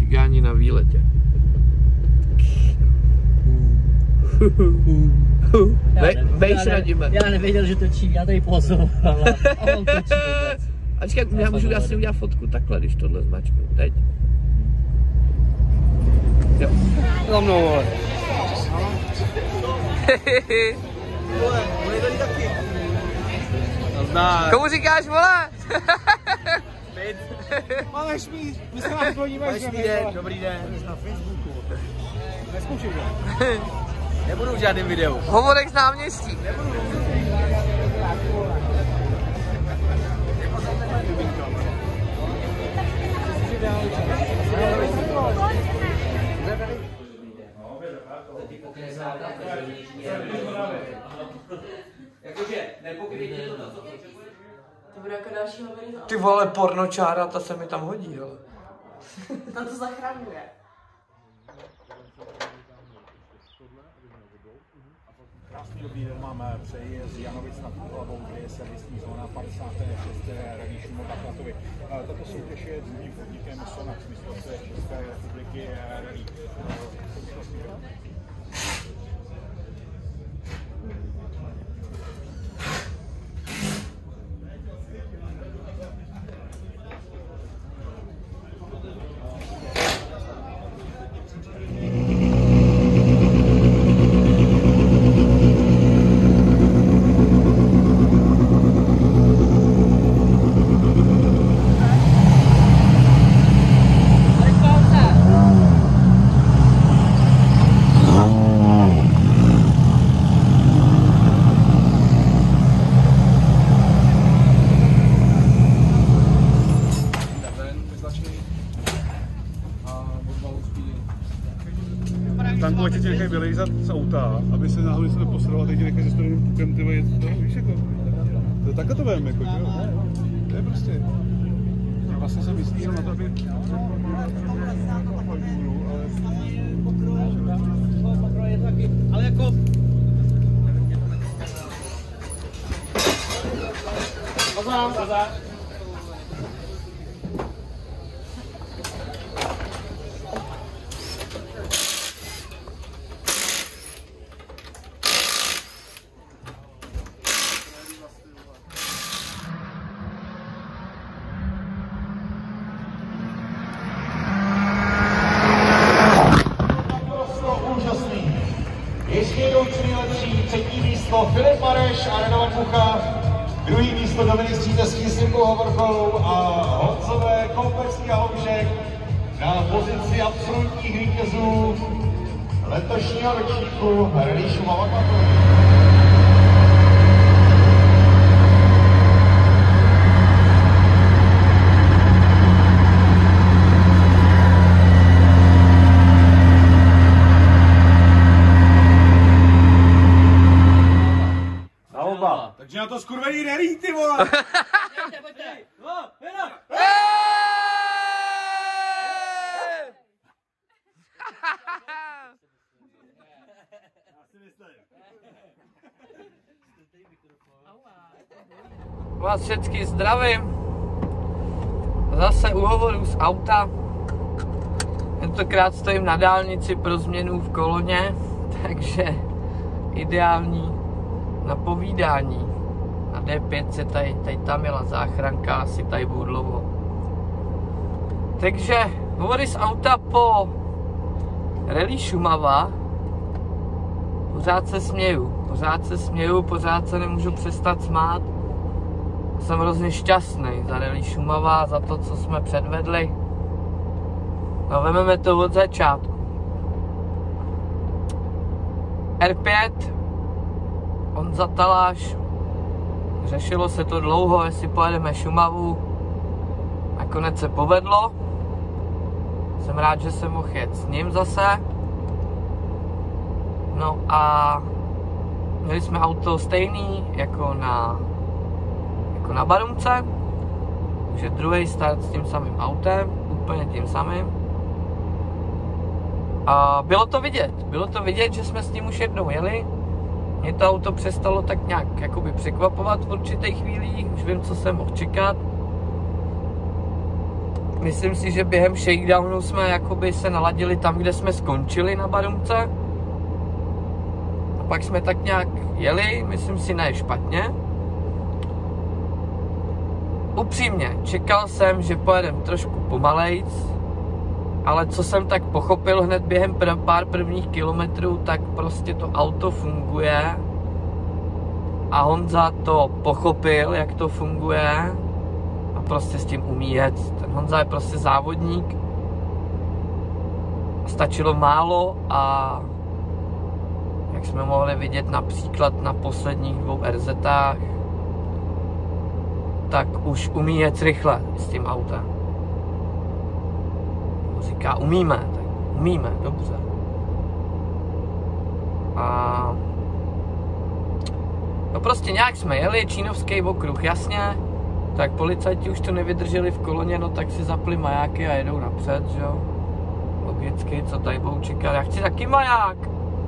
Cigáni na výletě. Já nevěděl, že točí, já tady pozoval, a on točí vůbec. A čekaj, já můžu asi udělat fotku takhle, když tohle zmačknu. Teď. Jo. Za mnou, vole. Vole, bude tady taky. Komu říkáš, vole? Máme šmíř, my se nás podíváme. Dobrý den, jsme na Facebooku. Neskoušej to. Nebudu v žádném videu. Hovorek z náměstí. To bude jako další hovory. Ty vole, pornočára, ta se mi tam hodí, ale. To zachraňuje. Krásný dobrý den, máme přeji z Janovic nad Úhlavou, kde je servisní zóna 56. rally Šumava Klatovy. Tato soutěž je druhým podnikem Sonax, mistrovství České republiky rally. Tankovači tě nechají vylejzat z auta, aby se náhodou se neposral a teď tě nechají ze strojným pukem, ty jet to, víš jako. To takhle to vem, jako, že jo? To je prostě. Vlastně jsem myslel na to, aby... Ale jako... Pozor. Ještě jdoucí nejlepší, třetí místo Filip Mareš a Radovan Mucha, druhý místo Dominik Střítecký s Jirkou Hovorkou a Honzové Kopecký a Houšek na pozici absolutních vítězů letošního ročníku Rally Šumava Klatovy. Takže na to skurvený rally, ty vole! Pojďte. No, jenom. Vás všechny zdravím. Zase u hovoru z auta. Tentokrát stojím na dálnici pro změnu v koloně, takže ideální na povídání. Na D5 se tady tam jela záchranka, asi tady budu dlouho. Takže hovory z auta po Rally Šumava. Pořád se směju, pořád se nemůžu přestat smát. Jsem hrozně šťastný za Rally Šumava, za to, co jsme předvedli. No, vememe to od začátku. R5, Honza Taláš, řešilo se to dlouho, jestli pojedeme Šumavu. Nakonec se povedlo. Jsem rád, že jsem mohl jet s ním zase. No a měli jsme auto stejný jako na Barumce. Takže druhý start s tím samým autem, úplně tím samým. A bylo to vidět, že jsme s tím už jednou jeli. Mě to auto přestalo tak nějak jakoby překvapovat v určitých chvílích, už vím, co jsem mohl čekat. myslím si, že během shakedownu jsme jakoby se naladili tam, kde jsme skončili na Barumce. A pak jsme tak nějak jeli, myslím si ne špatně. Upřímně, čekal jsem, že pojedem trošku pomalejc, ale co jsem tak pochopil hned během pár prvních kilometrů, tak prostě to auto funguje a Honza to pochopil, jak to funguje a prostě s tím umí jet. Ten Honza je prostě závodník, stačilo málo a jak jsme mohli vidět například na posledních 2 RZách, tak už umí jet rychle s tím autem. Říká, umíme, tak umíme, dobře. A no prostě nějak jsme jeli, čínovský okruh, jasně, tak policajti už to nevydrželi v koloně, no tak si zapli majáky a jedou napřed, že jo. Logicky, co tady budou čekat, já chci taky maják.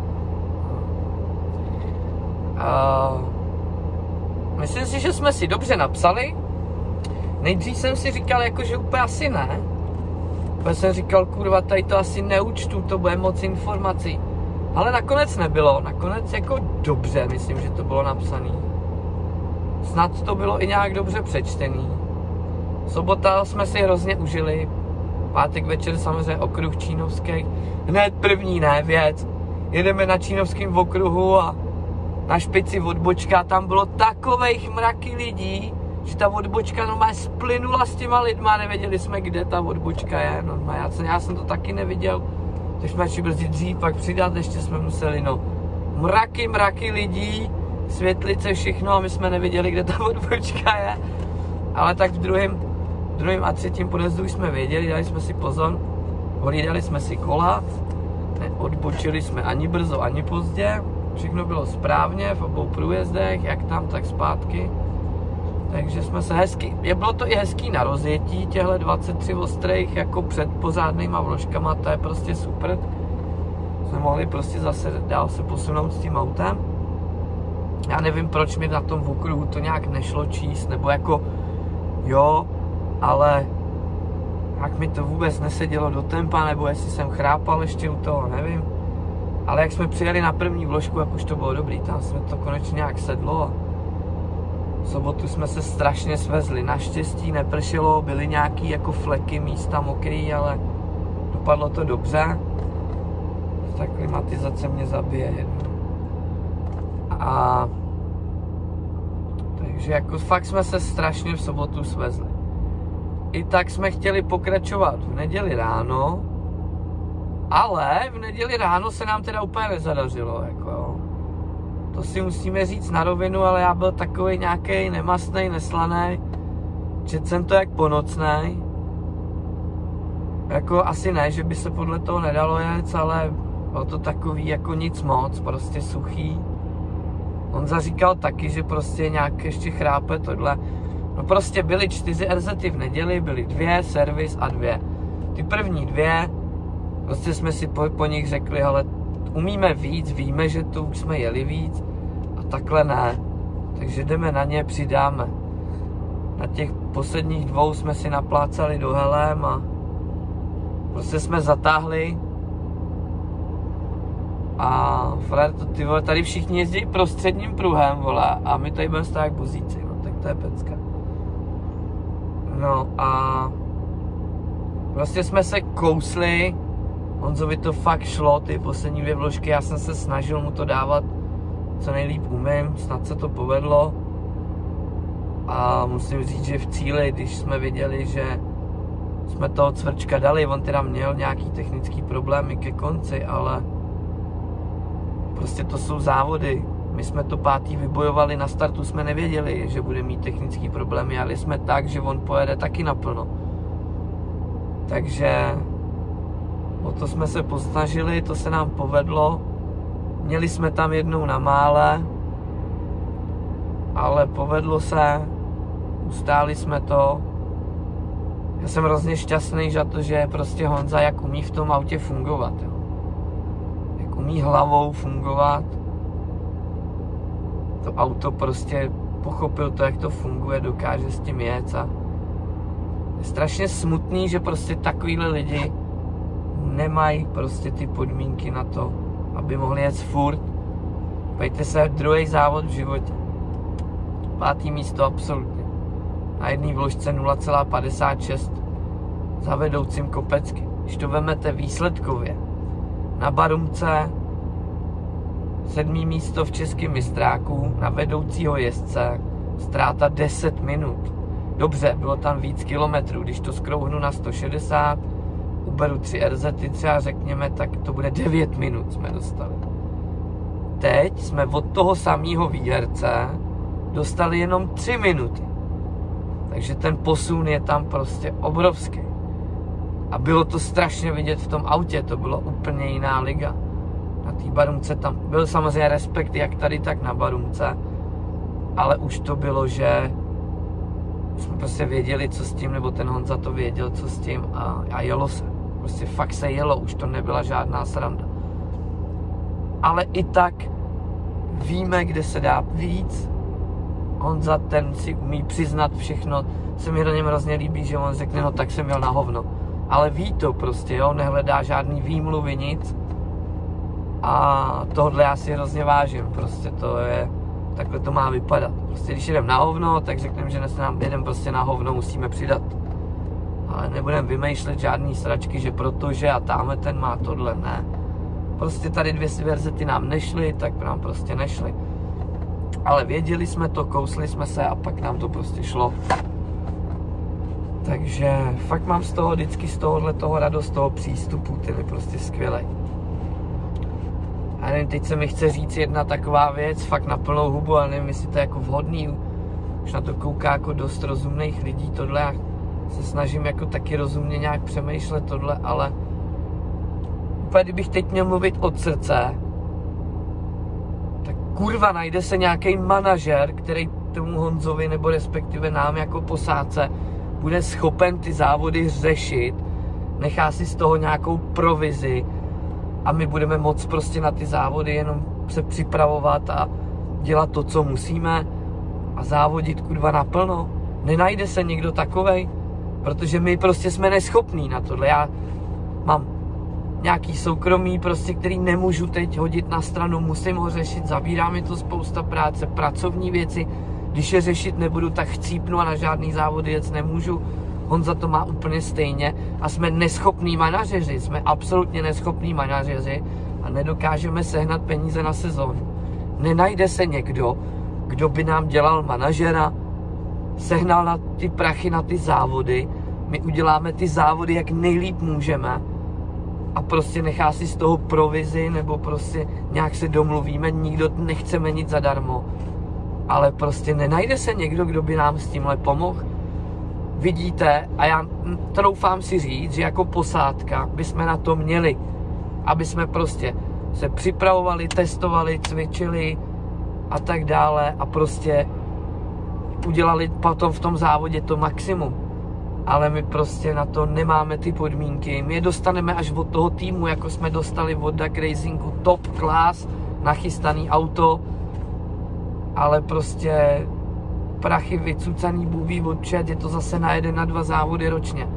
Myslím si, že jsme si dobře napsali. Nejdřív jsem si říkal, jako, že úplně asi ne. Protože jsem říkal, kurva, tady to asi neučtu, to bude moc informací. Ale nakonec nebylo, nakonec jako dobře, myslím, že to bylo napsané. Snad to bylo i nějak dobře přečtený. Sobota jsme si hrozně užili. Pátek večer samozřejmě okruh čínovský. Hned první věc. Jedeme na čínovském okruhu a na špici odbočka, tam bylo takovej mraky lidí, že ta odbočka normálně splynula s těma lidma, nevěděli jsme, kde ta odbočka je, normálně, já jsem to taky neviděl, takže jsme šli brzdit dřív, pak přidat, ještě jsme museli, no, mraky lidí, světlice, všechno a my jsme nevěděli, kde ta odbočka je, ale tak v druhém a třetím podjezdu jsme věděli, dali jsme si pozor, hlídali jsme si kola, neodbočili jsme ani brzo, ani pozdě, všechno bylo správně v obou průjezdech, jak tam, tak zpátky. Takže jsme se hezky, bylo to i hezký na rozjetí, těchto 23 ostrých jako před pořádnýma vložkama, to je prostě super. Jsme mohli prostě zase dál se posunout s tím autem. Já nevím, proč mi na tom okruhu to nějak nešlo číst, nebo jako jo, ale jak mi to vůbec nesedělo do tempa, nebo jestli jsem chrápal ještě u toho, nevím. Ale jak jsme přijeli na první vložku, jak už to bylo dobrý, tam jsme to konečně nějak sedlo a v sobotu jsme se strašně svezli. Naštěstí nepršelo, byly nějaký jako fleky, místa mokrý, ale dopadlo to dobře. Ta klimatizace mě zabije. A takže jako fakt jsme se strašně v sobotu svezli. I tak jsme chtěli pokračovat v neděli ráno, ale v neděli ráno se nám teda úplně nezadařilo, jako jo. To si musíme říct na rovinu, ale já byl takový nějaký nemastnej, neslanej. Četl jsem to jak ponocnej. Jako asi ne, že by se podle toho nedalo jet, ale bylo to takový jako nic moc, prostě suchý. On zaříkal taky, že prostě nějak ještě chrápe tohle. No prostě byly 4 RZty v neděli, byly 2, servis a 2. Ty první 2, prostě jsme si po nich řekli, ale umíme víc, víme, že tu už jsme jeli víc a takhle ne. Takže jdeme na ně, přidáme. Na těch posledních 2 jsme si naplácali do helem a prostě jsme zatáhli. A frér to, ty vole, tady všichni jezdí prostředním pruhem, vole, a my tady budeme stát jak buzíci, no, tak to je pecka. No a prostě jsme se kousli, Honzovi to fakt šlo, ty poslední 2 vložky, já jsem se snažil mu to dávat co nejlíp umím, snad se to povedlo. A musím říct, že v cíli, když jsme viděli, že jsme toho Cvrčka dali, on teda měl nějaký technický problémy ke konci, ale prostě to jsou závody. My jsme to 5. vybojovali, na startu jsme nevěděli, že bude mít technický problémy, ale jsme tak, že on pojede taky naplno. Takže o to jsme se posnažili, to se nám povedlo. Měli jsme tam jednou na mále, ale povedlo se, ustáli jsme to. Já jsem hrozně šťastný za to, že prostě Honza jak umí v tom autě fungovat. Jo. Jak umí hlavou fungovat. To auto prostě pochopil to, jak to funguje, dokáže s tím jet a Je strašně smutný, že prostě takovýhle lidi nemají prostě ty podmínky na to, aby mohli jet furt. Pojďte se, druhý závod v životě. 5. místo absolutně. Na jedné vložce 0,56 za vedoucím Kopecky. Když to vemete výsledkově, na Barumce 7. místo v českém mistráku, na vedoucího jezdce ztráta 10 minut. Dobře, bylo tam víc kilometrů, když to skrouhnu na 160, uberu 3 RZty třeba řekněme, tak to bude 9 minut jsme dostali. Teď jsme od toho samého výherce dostali jenom 3 minuty. Takže ten posun je tam prostě obrovský. A bylo to strašně vidět v tom autě, to bylo úplně jiná liga. Na té Barumce tam byl samozřejmě respekt jak tady, tak na Barumce, ale už to bylo, že jsme prostě věděli, co s tím, nebo ten Honza to věděl, co s tím a jelo se. Prostě fakt se jelo, už to nebyla žádná sranda. Ale i tak víme, kde se dá víc. Honza ten si umí přiznat všechno, se mi na něm hrozně líbí, že on řekne, no tak jsem měl na hovno. Ale ví to prostě, jo, nehledá žádný výmluvy, nic. A tohle já si hrozně vážím, prostě to je, takhle to má vypadat. Prostě když jdem na hovno, tak řekneme, že nám jedem prostě na hovno, musíme přidat. Ale nebudeme vymýšlet žádný sračky, že protože a táme ten má tohle, ne. Prostě tady 2 verzety nám nešly, tak nám prostě nešly. Ale věděli jsme to, kousli jsme se a pak nám to prostě šlo. Takže fakt mám z toho vždycky z toho radost, z toho přístupu, ten je prostě skvělej. A nevím, teď se mi chce říct jedna taková věc, fakt na plnou hubu, ale nevím, jestli to je jako vhodný. Už na to kouká jako dost rozumných lidí tohle, já se snažím jako taky rozumně nějak přemýšlet tohle, ale úplně kdybych teď měl mluvit od srdce, tak kurva najde se nějaký manažer, který tomu Honzovi nebo respektive nám jako posádce bude schopen ty závody řešit, nechá si z toho nějakou provizi a my budeme moct prostě na ty závody jenom se připravovat a dělat to, co musíme a závodit kurva naplno. Nenajde se někdo takovej, protože my prostě jsme neschopní na tohle. Já mám nějaký soukromí, prostě, který nemůžu teď hodit na stranu, musím ho řešit, zabírá mi to spousta práce, pracovní věci, když je řešit nebudu, tak chcípnu a na žádný závody jet nemůžu. Honza to má úplně stejně a jsme neschopní manažeři, jsme absolutně neschopní manažeři a nedokážeme sehnat peníze na sezónu. Nenajde se někdo, kdo by nám dělal manažera, sehnal na ty prachy na ty závody, my uděláme ty závody, jak nejlíp můžeme a prostě nechá si z toho provizi nebo prostě nějak se domluvíme, nikdo nechceme nic zadarmo. Ale prostě nenajde se někdo, kdo by nám s tímhle pomohl. Vidíte, a já troufám si říct, že jako posádka bychom na to měli, aby jsme prostě se připravovali, testovali, cvičili a tak dále a prostě udělali potom v tom závodě to maximum. Ale my prostě na to nemáme ty podmínky. My je dostaneme až od toho týmu, jako jsme dostali od Duck Racingu top class, nachystaný auto, ale prostě prachy vycucaný bůví odčet, je to zase na 1 na 2 závody ročně.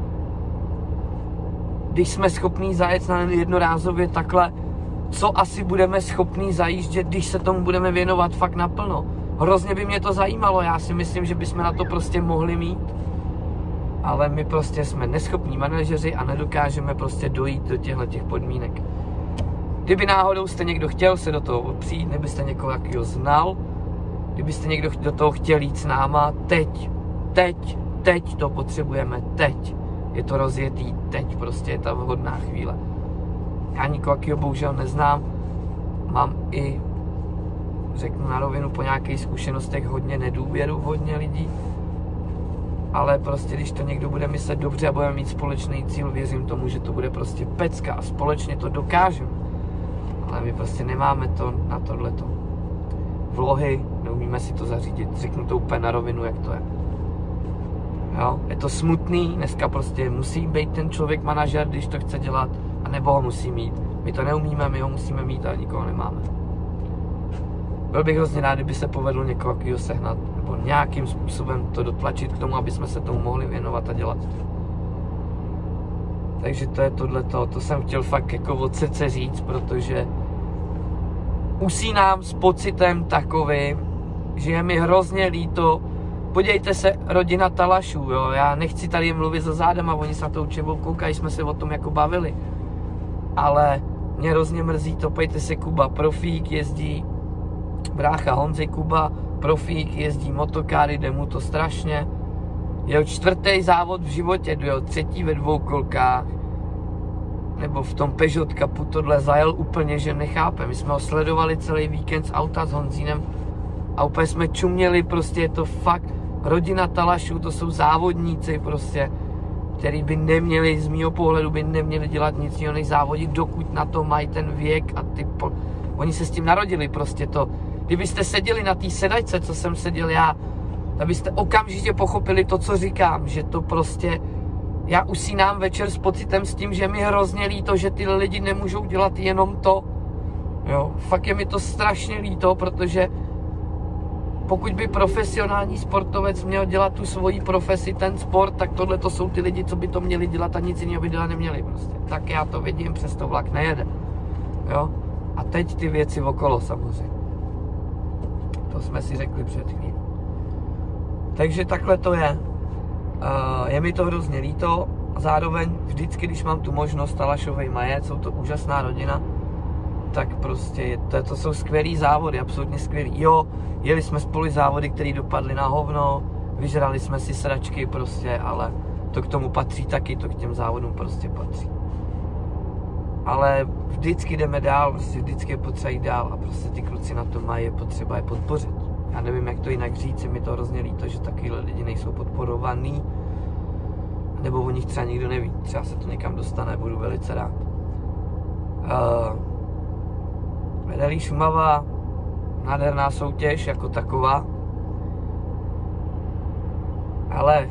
Když jsme schopní zajet na jednorázově takhle, co asi budeme schopní zajíždět, když se tomu budeme věnovat fakt naplno? Hrozně by mě to zajímalo, já si myslím, že bychom na to prostě mohli mít. Ale my prostě jsme neschopní manažeři a nedokážeme prostě dojít do těchto podmínek. Kdyby náhodou jste někdo chtěl se do toho opřít, nebyste někoho takového znal, kdybyste někdo do toho chtěl jít s náma, teď to potřebujeme, teď. Je to rozjetý, teď prostě je ta vhodná chvíle. Já nikoho takového bohužel neznám, mám i, řeknu na rovinu, po nějakých zkušenostech hodně nedůvěru v hodně lidí, ale prostě když to někdo bude myslet dobře a budeme mít společný cíl, věřím tomu, že to bude prostě pecka a společně to dokážeme. Ale my prostě nemáme to na tohleto. Vlohy, neumíme si to zařídit, řeknu to úplně na rovinu, jak to je. Jo, je to smutný, dneska prostě musí být ten člověk manažer, když to chce dělat, a nebo ho musí mít. My to neumíme, my ho musíme mít, ale nikoho nemáme. byl bych hrozně rád, kdyby se povedlo někoho takového sehnat, nebo nějakým způsobem to dotlačit k tomu, aby jsme se tomu mohli věnovat a dělat. Takže to je tohleto, to jsem chtěl fakt jako od srdce říct, protože usínám s pocitem takovým, že je mi hrozně líto. Podívejte se, rodina Talašů, jo, já nechci tady mluvit za zádama, oni se na to určitě koukají, jsme se o tom jako bavili. Ale mě hrozně mrzí to, pojďte se, Kuba Profík jezdí, brácha Honzy Kuba Profík jezdí motokáry, jde mu to strašně. Jeho 4. závod v životě, jeho 3. ve dvoukolkách, nebo v tom Peugeot Cupu tohle zajel úplně, že nechápe. My jsme ho sledovali celý víkend z auta s Honzínem a úplně jsme čuměli, prostě je to fakt rodina Talašů, to jsou závodníci prostě, který by neměli, z mýho pohledu by neměli dělat nic jiného než závodit, dokud na to mají ten věk a oni se s tím narodili prostě to. Kdybyste seděli na té sedačce, co jsem seděl já, tak byste okamžitě pochopili to, co říkám, že to prostě, já usínám večer s pocitem s tím, že mi hrozně líto, že ty lidi nemůžou dělat jenom to, jo, fakt je mi to strašně líto, protože pokud by profesionální sportovec měl dělat tu svoji profesi, ten sport, tak tohle to jsou ty lidi, co by to měli dělat a nic jiného by dělat neměli prostě. Tak já to vidím, přesto vlak nejede, jo, a teď ty věci okolo samozřejmě. To jsme si řekli před chvílí. Takže takhle to je. Je mi to hrozně líto. Zároveň vždycky, když mám tu možnost, Talašovej Majet, jsou to úžasná rodina, tak prostě to jsou skvělý závody, absolutně skvělý. Jo, jeli jsme spolu závody, které dopadly na hovno, vyžrali jsme si sračky prostě, ale to k tomu patří taky, to k těm závodům prostě patří. Ale vždycky jdeme dál, prostě vždycky je potřeba jít dál a prostě ty kluci na to mají, je potřeba je podpořit. Já nevím, jak to jinak říct, mi to hrozně líto, že takovýhle lidi nejsou podporovaný, nebo o nich třeba nikdo neví, třeba se to někam dostane, budu velice rád. Rally Šumava, nádherná soutěž jako taková, ale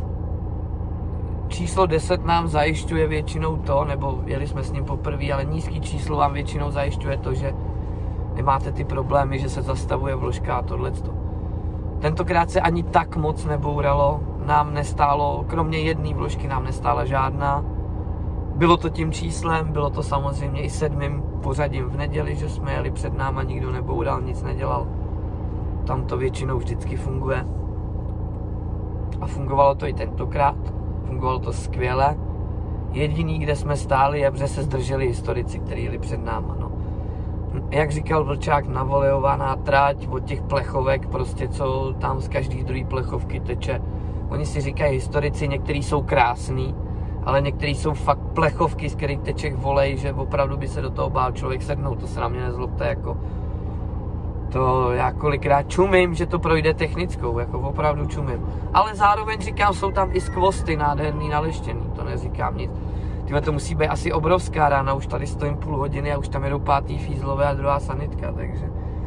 číslo 10 nám zajišťuje většinou to, nebo jeli jsme s ním poprvé, ale nízký číslo vám většinou zajišťuje to, že nemáte ty problémy, že se zastavuje vložka a tohleto. Tentokrát se ani tak moc nebouralo, nám nestálo, kromě jedné vložky nám nestála žádná. Bylo to tím číslem, bylo to samozřejmě i 7. pořadím v neděli, že jsme jeli před náma, nikdo neboural, nic nedělal. Tam to většinou vždycky funguje. A fungovalo to i tentokrát, fungovalo to skvěle. Jediný, kde jsme stáli, je, že se zdrželi historici, kteří jeli před náma. No. Jak říkal Vlčák, navolejovaná trať od těch plechovek, prostě co tam z každý druhý plechovky teče. Oni si říkají historici, některý jsou krásný, ale některý jsou fakt plechovky, z kterých teče volej, že opravdu by se do toho bál člověk sednout, to se na mě nezlobte, jako to já kolikrát čumím, že to projde technickou, jako opravdu čumím. Ale zároveň říkám, jsou tam i skvosty nádherný, naleštěný, to neříkám nic. Tyhle to musí být asi obrovská rána, už tady stojím půl hodiny a už tam jedou 5. fízlové a 2. sanitka, takže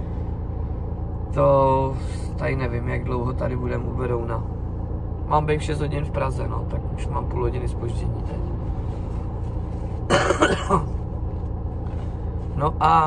to tady nevím, jak dlouho tady budeme u Berouna. Mám být 6 hodin v Praze, no, tak už mám půl hodiny zpoždění teď. No a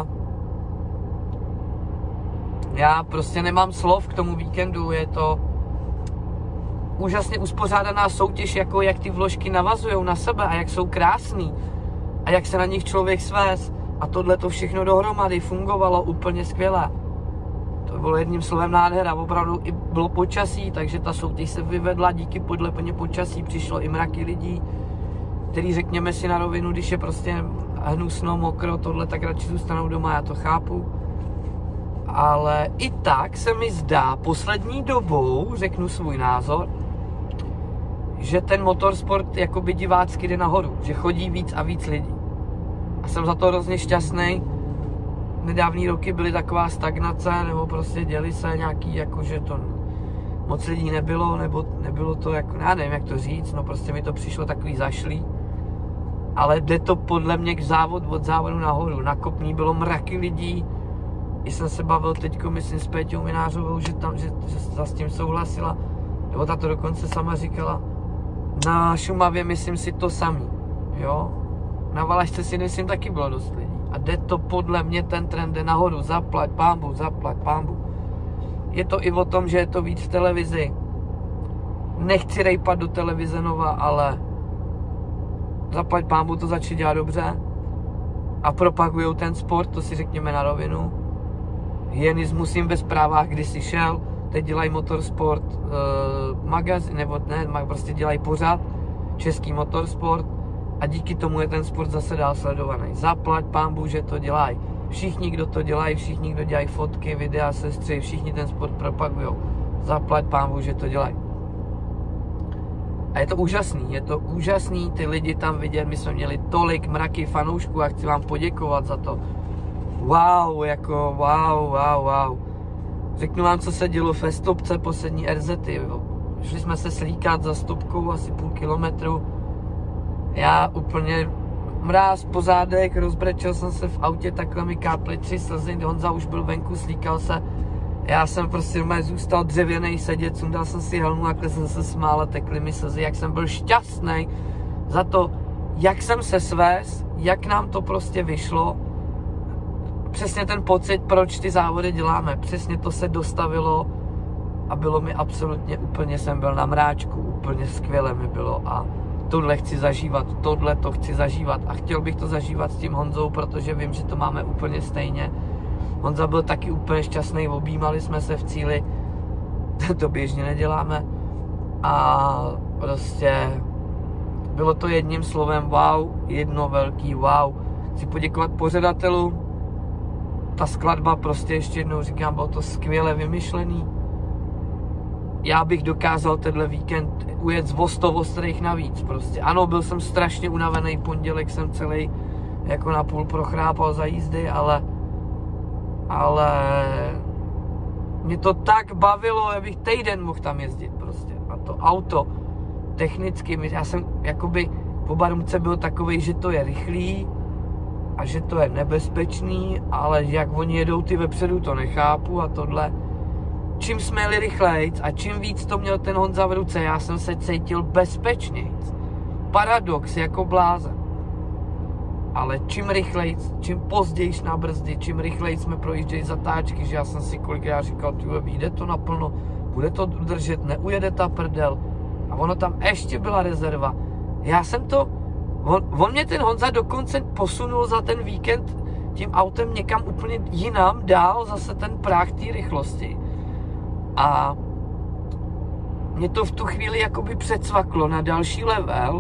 já prostě nemám slov k tomu víkendu, je to úžasně uspořádaná soutěž, jako jak ty vložky navazujou na sebe a jak jsou krásný a jak se na nich člověk svést a tohle to všechno dohromady fungovalo úplně skvěle. To bylo jedním slovem nádhera, opravdu i bylo počasí, takže ta soutěž se vyvedla díky podlepeně počasí, přišlo i mraky lidí, který řekněme si na rovinu, když je prostě hnusno, mokro, tohle, tak radši zůstanou doma, já to chápu. Ale i tak se mi zdá poslední dobou, řeknu svůj názor, že ten motorsport jakoby divácky jde nahoru, že chodí víc a víc lidí. A jsem za to hrozně šťastný. Nedávný roky byly taková stagnace, nebo prostě děli se nějaký, jakože to moc lidí nebylo, nebo nebylo to, jako, já nevím, jak to říct, no prostě mi to přišlo takový zašlý. Ale jde to podle mě od závodu nahoru. Na Kopní bylo mraky lidí. I jsem se bavil teďko, myslím, s Péťou Minářovou, že s tím souhlasila. Nebo ta to dokonce sama říkala. Na Šumavě myslím si to samý, jo. Na Valašce si myslím taky bylo dost lidí. A jde to podle mě, ten trend jde nahoru, zaplať pánbu. Je to i o tom, že je to víc v televizi. Nechci rejpat do televize Nova, ale zaplať pánbu to začali dělat dobře. A propagujou ten sport, to si řekněme na rovinu. Hyenismus jim ve zprávách kdysi šel, teď dělají motorsport magazín, nebo ne, prostě dělají pořád český motorsport a díky tomu je ten sport zase dál sledovaný. Zaplať pánbu, že to dělají. Všichni, kdo to dělají, všichni, kdo dělají fotky, videa, sestry, všichni ten sport propagujou. Zaplať pánbu, že to dělají. A je to úžasný ty lidi tam vidět, my jsme měli tolik mraky fanoušků a chci vám poděkovat za to. Wow. Řeknu vám, co se dělo ve stopce poslední RZty. Šli jsme se slíkat za stopkou asi půl kilometru. Já úplně mráz po zádech, rozbrečel jsem se v autě, takhle mi káply 3 slzy, Honza už byl venku, slíkal se. Já jsem prostě zůstal dřevěnej sedět, sundal jsem si helmu, takhle jsem se smál a tekly mi slzy, jak jsem byl šťastný za to, jak jsem se svést, jak nám to prostě vyšlo. Přesně ten pocit, proč ty závody děláme, přesně to se dostavilo a bylo mi absolutně, úplně jsem byl na mráčku, úplně skvěle mi bylo a tohle chci zažívat a chtěl bych to zažívat s tím Honzou, protože vím, že to máme úplně stejně. Honza byl taky úplně šťastný, objímali jsme se v cíli, to běžně neděláme a prostě bylo to jedním slovem wow, jedno velký wow. Chci poděkovat pořadatelům, ta skladba prostě ještě jednou říkám, bylo to skvěle vymyšlený. Já bych dokázal tenhle víkend ujet o 100 ostrých navíc prostě. Ano, byl jsem strašně unavený, pondělek jsem celý jako na půl prochrápal za jízdy, ale mě to tak bavilo, já bych týden mohl tam jezdit prostě. A to auto, technicky, já jsem jakoby po Barumce byl takovej, že to je rychlý a že to je nebezpečný, ale jak oni jedou ty vepředu, to nechápu a tohle. Čím jsme jeli rychlejc a čím víc to měl ten Honza v ruce, já jsem se cítil bezpečnějc. Paradox jako blázen. Ale čím rychlejc, čím později na brzdy, čím rychleji jsme projížděli zatáčky, že já jsem si kolikrát říkal, vyjde to naplno, bude to držet, neujede ta prdel. A ono tam ještě byla rezerva. Já jsem to, on mě ten Honza dokonce posunul za ten víkend tím autem někam úplně jinam, dál zase ten práh té rychlosti. A mě to v tu chvíli jakoby předsvaklo na další level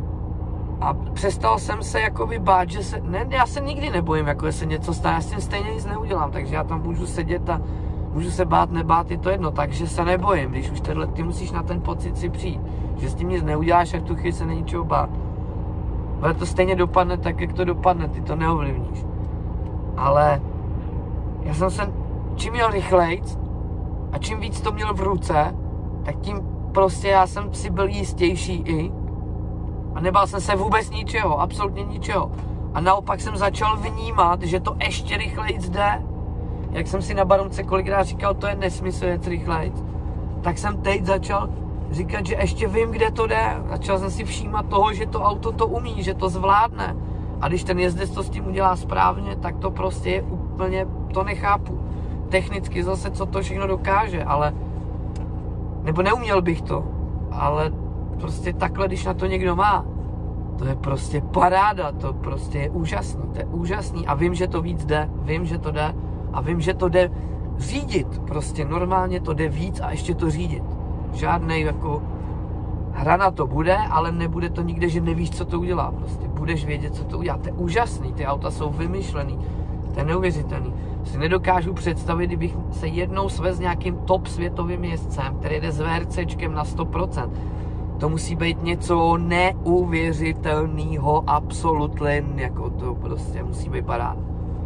a přestal jsem se jakoby bát, že se, ne, já se nikdy nebojím, jako že se něco stane, já s tím stejně nic neudělám, takže já tam můžu sedět a můžu se bát, nebát, je to jedno, takže se nebojím, když už ty musíš na ten pocit si přijít, že s tím nic neuděláš a v tu chvíli se není čeho bát. Ale to stejně dopadne tak, jak to dopadne, ty to neovlivníš. Ale já jsem se, čím měl rychlejc a čím víc to měl v ruce, tak tím prostě já jsem si byl jistější i a nebál jsem se vůbec ničeho, absolutně ničeho. A naopak jsem začal vnímat, že to ještě rychlejc jde. Jak jsem si na Barumce kolikrát říkal, to je nesmysl jet rychlejc, tak jsem teď začal říkat, že ještě vím, kde to jde. Začal jsem si všímat toho, že to auto to umí, že to zvládne. A když ten jezdec to s tím udělá správně, tak to prostě je úplně, to nechápu. Technicky zase, co to všechno dokáže, ale nebo neuměl bych to, ale prostě takhle, když na to někdo má, to je prostě paráda, to prostě je úžasný, to je úžasný a vím, že to víc jde, vím, že to jde a vím, že to jde řídit, prostě normálně to jde víc a ještě to řídit. Žádnej jako hra na to bude, ale nebude to nikde, že nevíš, co to udělá, prostě budeš vědět, co to udělá, to je úžasný, ty auta jsou vymyšlený, to je neuvěřitelný. Si nedokážu představit, kdybych se jednou svez s nějakým top světovým jezdcem, který jde s VRCčkem na 100%. To musí být něco neuvěřitelného, absolutně, jako to prostě musí být paráda.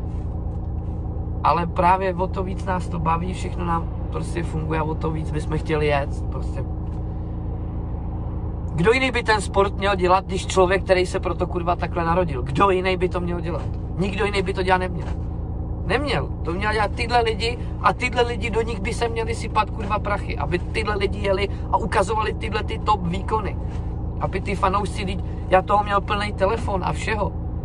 Ale právě o to víc nás to baví, všechno nám prostě funguje a o to víc bychom chtěli jet, prostě. Kdo jiný by ten sport měl dělat, když člověk, který se proto kurva takhle narodil? Kdo jiný by to měl dělat? Nikdo jiný by to dělat neměl. Neměl, to měl dělat tyhle lidi a tyhle lidi, do nich by se měli sypat kurva prachy, aby tyhle lidi jeli a ukazovali tyhle ty top výkony. Aby ty fanoušci, já toho měl plný telefon a všeho.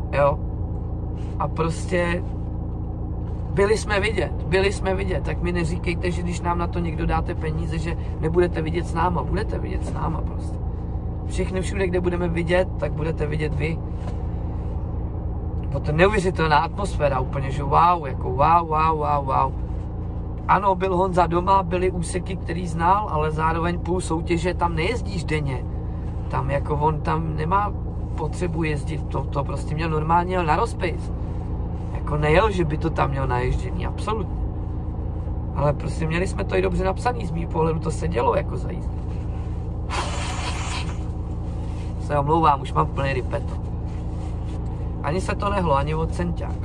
Jo. A prostě byli jsme vidět, tak mi neříkejte, že když nám na to někdo dáte peníze, že nebudete vidět s náma, budete vidět s náma prostě. Všechny všude, kde budeme vidět, tak budete vidět vy. Bylo to neuvěřitelná atmosféra, úplně, že wow, jako wow. Ano, byl Honza doma, byly úseky, který znal, ale zároveň půl soutěže tam nejezdíš denně. Tam jako on tam nemá potřebu jezdit, to prostě měl normálně na rozpis. Jako nejel, že by to tam měl naježděný, absolutně. Ale prostě měli jsme to i dobře napsaný, z mýho pohledu to se dělo jako za jízdy. Se omlouvám, už mám plný ripeto. Ani se to nehlo, ani od Senťák.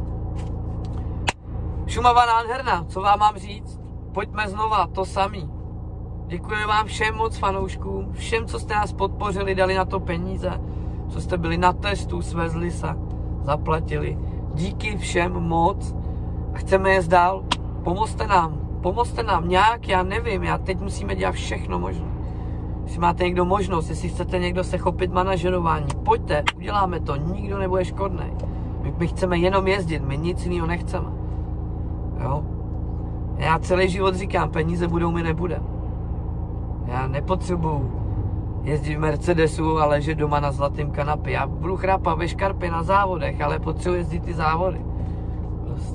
Šumava nádherná, co vám mám říct? Pojďme znova, to samý. Děkuji vám všem moc fanouškům, všem, co jste nás podpořili, dali na to peníze, co jste byli na testu, svezli se, zaplatili. Díky všem moc a chceme jet dál. Pomozte nám nějak, já nevím, teď musíme dělat všechno možné. Jestli máte někdo možnost, jestli chcete někdo se chopit manažerování, pojďte, uděláme to, nikdo nebude škodnej. My chceme jenom jezdit, my nic jiného nechceme. Jo? Já celý život říkám, peníze budou, my nebudeme. Já nepotřebuju jezdit v Mercedesu a ležet doma na zlatém kanapě. Já budu chrápat ve škarpě na závodech, ale potřebuji jezdit ty závody. Prostě.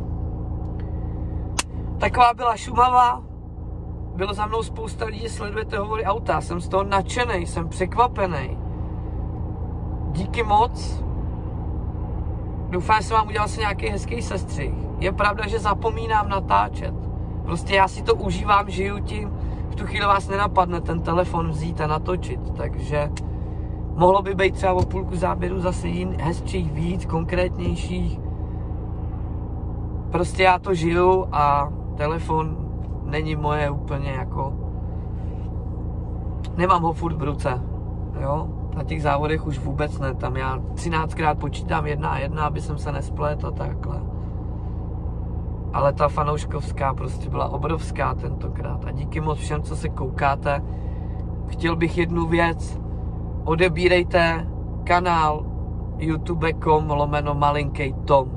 Taková byla Šumava. Bylo za mnou spousta lidí, sledujete hovory auta. Jsem z toho nadšenej, jsem překvapený. Díky moc. Doufám, že jsem vám udělal si nějaký hezký sestřih. Je pravda, že zapomínám natáčet. Prostě já si to užívám, žiju tím. V tu chvíli vás nenapadne ten telefon vzít a natočit, takže mohlo by být třeba o půlku záběru zase hezčích, víc, konkrétnějších. Prostě já to žiju a telefon není moje úplně jako... Nemám ho furt v ruce, jo. Na těch závodech už vůbec ne, tam já 13krát počítám 1 a 1, aby jsem se nesplet a takhle. Ale ta fanouškovská prostě byla obrovská tentokrát a díky moc všem, co se koukáte. Chtěl bych jednu věc, odebírejte kanál youtube.com/malinkej Tom.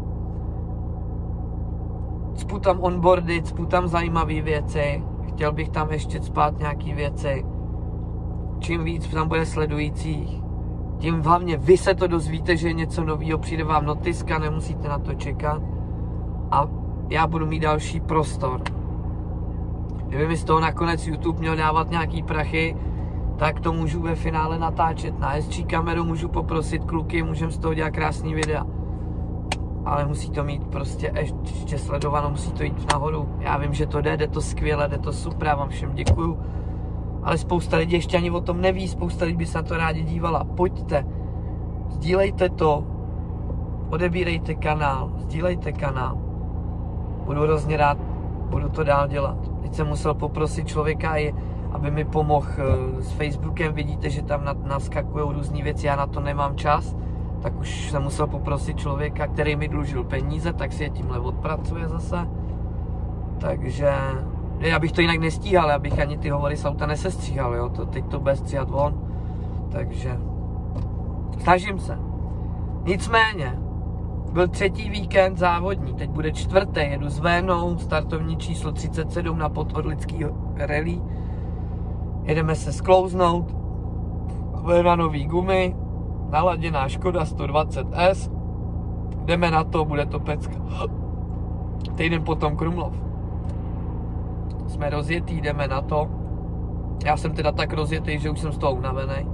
Cpu tam onboardy, cpu tam zajímavé věci, chtěl bych tam ještě cpát nějaký věci. Čím víc tam bude sledujících, tím hlavně vy se to dozvíte, že je něco nového, přijde vám notiska, nemusíte na to čekat. A já budu mít další prostor. Kdyby mi z toho nakonec YouTube měl dávat nějaký prachy, tak to můžu ve finále natáčet. Na SG kameru můžu poprosit kluky, můžeme z toho dělat krásný videa. Ale musí to mít prostě ještě sledovanou, musí to jít nahoru. Já vím, že to jde to skvěle, jde to super, já vám všem děkuju. Ale spousta lidí ještě ani o tom neví, spousta lidí by se na to rádi dívala. Pojďte, sdílejte to, odebírejte kanál, sdílejte kanál. Budu hrozně rád, budu to dál dělat. Teď jsem musel poprosit člověka, aby mi pomohl s Facebookem, vidíte, že tam naskakují různé věci, já na to nemám čas, tak už jsem musel poprosit člověka, který mi dlužil peníze, tak si je tímhle odpracuje zase. Takže já bych to jinak nestíhal, abych ani ty hovory z auta nesestříhal, jo, teď to bude stříhat von, takže snažím se. Nicméně, byl 3. víkend závodní, teď bude 4. jedu s Vénou, startovní číslo 37 na Podorlický rally. Jedeme se sklouznout, Véna nový gumy, naladěná Škoda 120S, jdeme na to, bude to pecka. Týden potom Krumlov. Jsme rozjetý, jdeme na to. Já jsem teda tak rozjetý, že už jsem z toho unavený.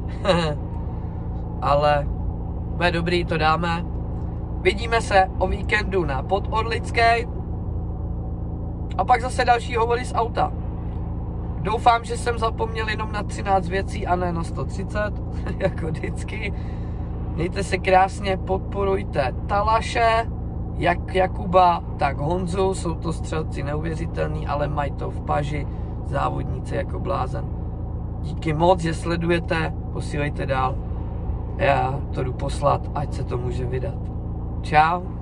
Ale bude dobrý, to dáme. Vidíme se o víkendu na Podorlické a pak zase další hovory z auta. Doufám, že jsem zapomněl jenom na 13 věcí a ne na 130, jako vždycky. Mějte se krásně, podporujte Talaše, jak Jakuba, tak Honzu, jsou to střelci neuvěřitelný, ale mají to v paži, závodníci jako blázen. Díky moc, že sledujete, posílejte dál. Já to jdu poslat, ať se to může vydat. Čau.